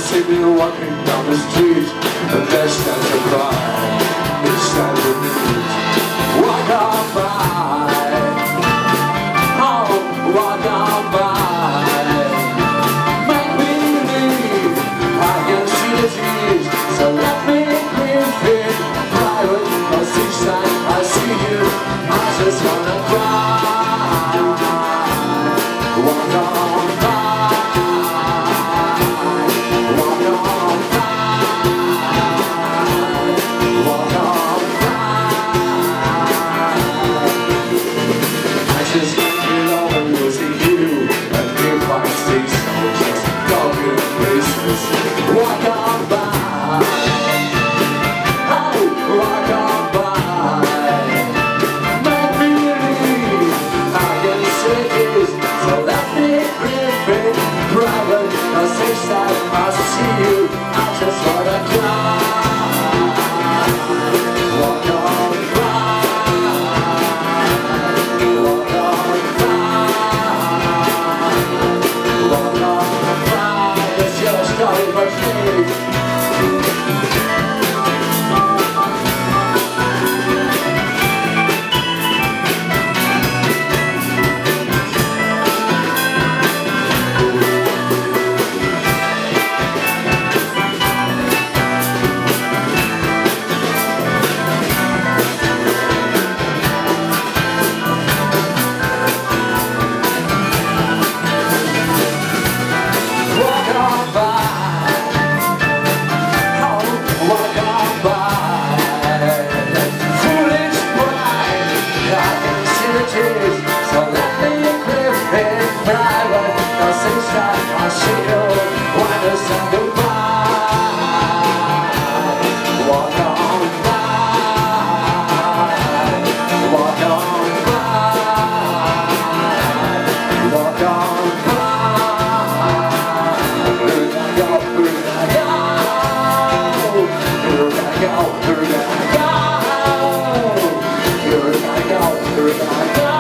see me walking down the street, and there stands a cry. It stands a need. Walk on by. Oh, walk on by. Make me believe I can see the tears. So let me breathe in private. Cause each time I see you, I just wanna cry. Walk on by. I see you, I just wanna cry. Walk on by. Walk on by. Walk on by. It's your story but me. So let me live in private. Cause each time I see you, when the sun goodbye. Walk on by. Walk on by. Walk on by. Here I go, here I go. Here I go, here I go. Here I go, here I go.